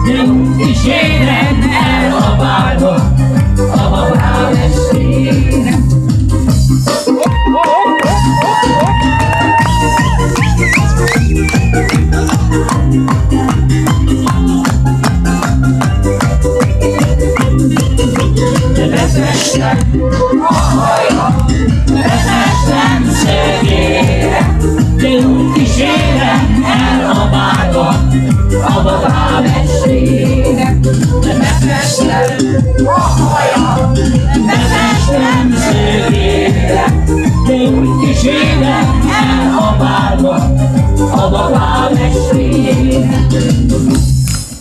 Én kísérem el a bárba, a babám estére. Lefestem a hajra, lefestem szögére, én kísérem el a bárba, a babám estére. Lefestem a hajra, lefestem szögére, én kísérem el a bárba, a babám estére.